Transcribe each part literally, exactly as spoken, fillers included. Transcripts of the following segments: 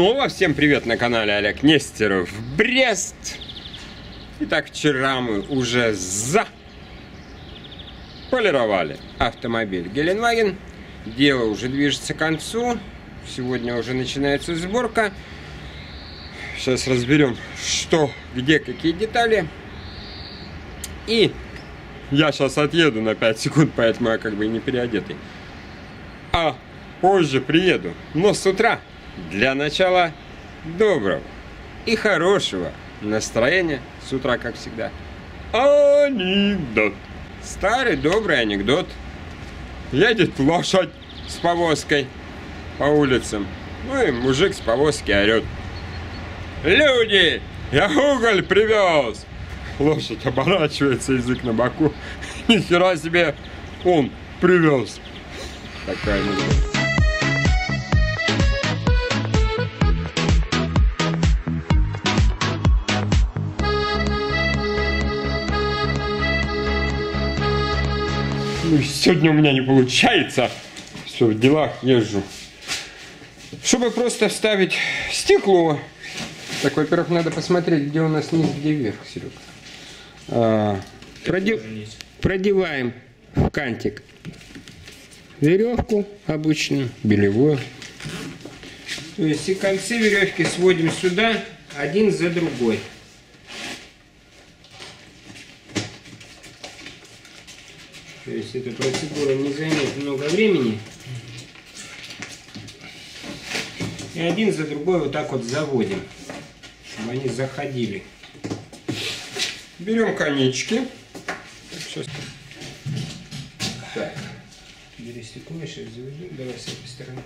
Снова всем привет на канале Олег Нестеров, Брест. Итак, вчера мы уже заполировали автомобиль Геленваген. Дело уже движется к концу. Сегодня уже начинается сборка. Сейчас разберем, что, где, какие детали. И я сейчас отъеду на пять секунд, поэтому я как бы не переодетый. А позже приеду. Но с утра для начала доброго и хорошего настроения. С утра, как всегда, анекдот. Старый добрый анекдот. Едет лошадь с повозкой по улицам. Ну и мужик с повозки орет: люди, я уголь привез. Лошадь оборачивается, язык на боку. Ни хера себе он привез. Такая анекдот. Ну, сегодня у меня не получается. Все, в делах езжу. Чтобы просто вставить стекло. Так, во-первых, надо посмотреть, где у нас низ, где вверх, Серега. А, продев... Продеваем в кантик веревку обычную, белевую. То есть и концы веревки сводим сюда, один за другой. То есть эта процедура не займет много времени. И один за другой вот так вот заводим, чтобы они заходили. Берем конечки. Сейчас. Так. Бери стекло, сейчас заведу. Давай с этой стороны.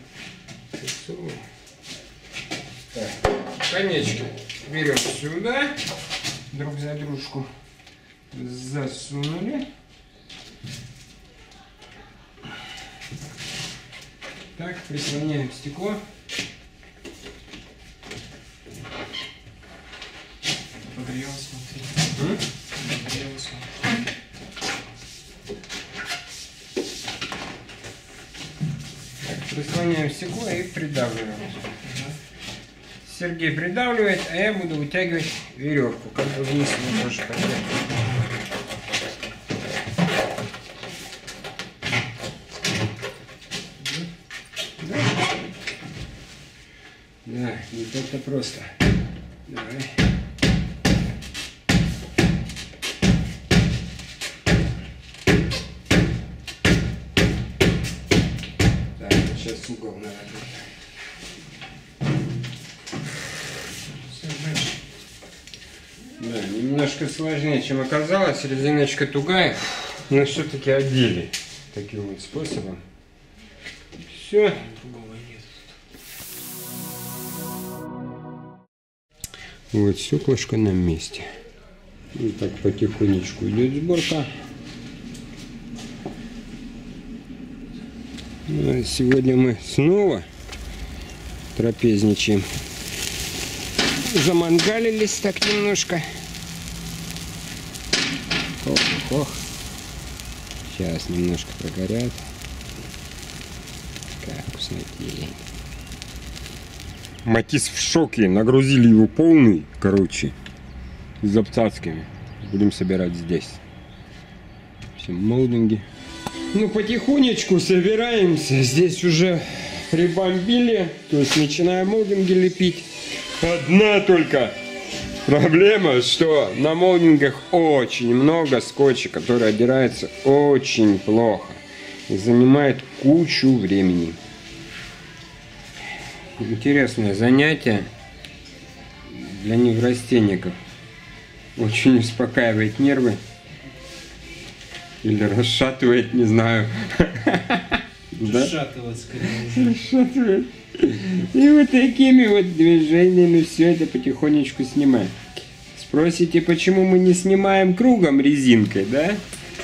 Так. Конечки берем сюда. Друг за дружку засунули. Так, прислоняем стекло. Погрелось внутри. М? Погрелось внутри. Так, прислоняем стекло и придавливаем. Сергей придавливает, а я буду вытягивать веревку, как бы вниз мы тоже хотели. Да, не так-то просто. Давай. Так, сейчас угол надо. Да, немножко сложнее, чем оказалось. Резиночка тугая, но все-таки одели таким вот способом. Все. Вот стеклышко на месте. И так потихонечку идет сборка. Ну, а сегодня мы снова трапезничаем. Замангалились так немножко. Ох, ох, ох. Сейчас немножко прогорят. Как вкуснотень. Матис в шоке, нагрузили его полный, короче, с обцацками. Будем собирать здесь. Все молдинги. Ну, потихонечку собираемся. Здесь уже прибомбили, то есть начинаем молдинги лепить. Одна только проблема, что на молдингах очень много скотча, который отдирается очень плохо и занимает кучу времени. Интересное занятие для неврастенников. Очень успокаивает нервы. Или расшатывает, не знаю. Расшатывает, скорее. Расшатывает. И вот такими вот движениями все это потихонечку снимаем. Спросите, почему мы не снимаем кругом резинкой, да?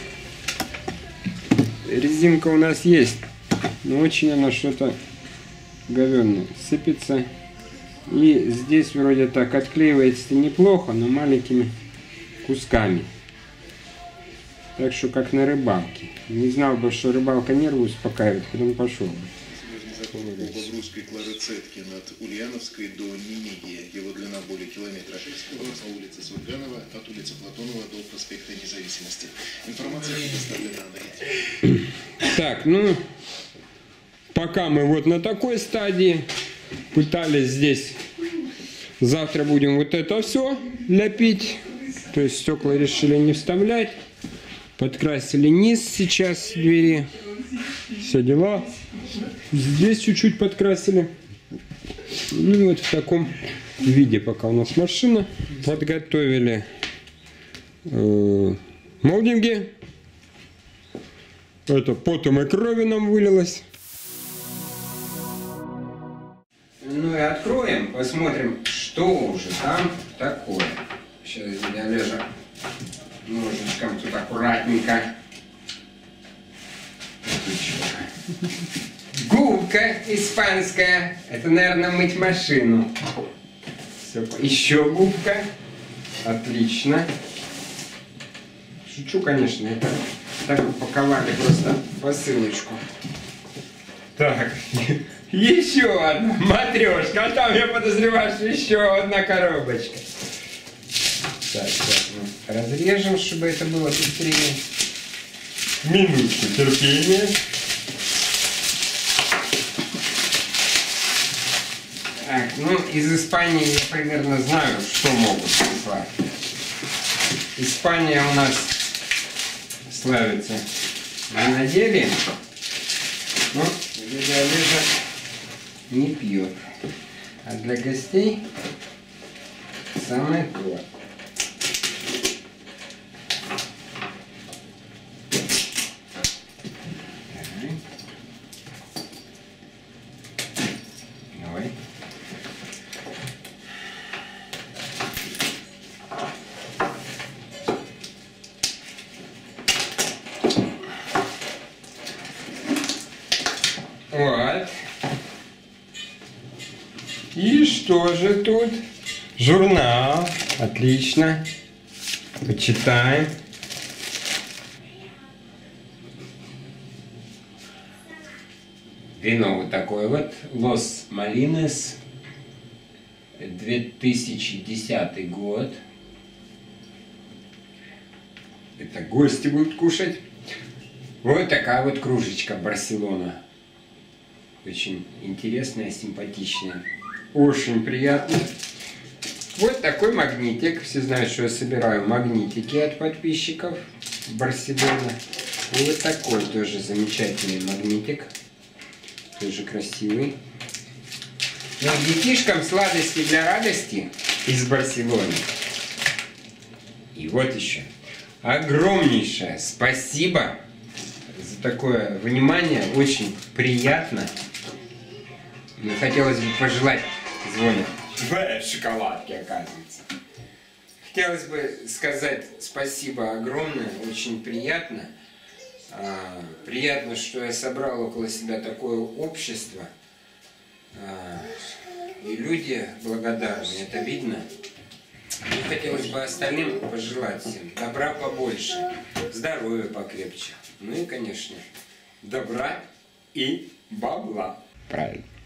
Резинка у нас есть, но очень она что-то говёная, сыпется. И здесь вроде так отклеивается неплохо, но маленькими кусками. Так что как на рыбалке. Не знал бы, что рыбалка нервы успокаивает, потом пошел бы. понравился. Бобруйской Кларецетки над Ульяновской до Немигия. Его длина более километра. По улице Сурганова от улицы Платонова до проспекта Независимости. Информация предоставлена на эти. Так, ну, пока мы вот на такой стадии. Пытались здесь. Завтра будем вот это все лепить. То есть стекла решили не вставлять. Подкрасили низ сейчас двери. Все дела. Здесь чуть-чуть подкрасили. Ну вот в таком виде пока у нас машина. Подготовили э, молдинги. Это потом и крови нам вылилось. Ну и откроем, посмотрим, что уже там такое. Сейчас я лежу ножичком тут аккуратненько. Губка испанская. Это, наверное, мыть машину. Все. Еще губка. Отлично. Шучу, конечно. Это так упаковали просто посылочку. Так. Еще одна матрешка. А там, я подозреваю, что еще одна коробочка. Так, сейчас мы разрежем, чтобы это было быстрее. Минутку терпения. Так, ну, из Испании я примерно знаю, что могут прислать. Испания у нас славится виноделием. Но дядя Олежа не пьет. А для гостей самое то. Давай. Вот. И что же тут? Журнал. Отлично. Почитаем. Вино вот такое вот. Лос Малинес. две тысячи десятый год. Это гости будут кушать. Вот такая вот кружечка Барселона. Очень интересная, симпатичная. Очень приятно. Вот такой магнитик. Все знают, что я собираю магнитики от подписчиков Барселона. И вот такой тоже замечательный магнитик. Тоже красивый. Ну, детишкам сладости для радости из Барселоны. И вот еще. Огромнейшее спасибо за такое внимание. Очень приятно. Мне хотелось бы пожелать, звонят, в шоколадке, оказывается. Хотелось бы сказать спасибо огромное, очень приятно. А, приятно, что я собрал около себя такое общество. А, и люди благодарны, это видно. И хотелось бы остальным пожелать всем добра побольше, здоровья покрепче. Ну и, конечно, добра и бабла. Правильно.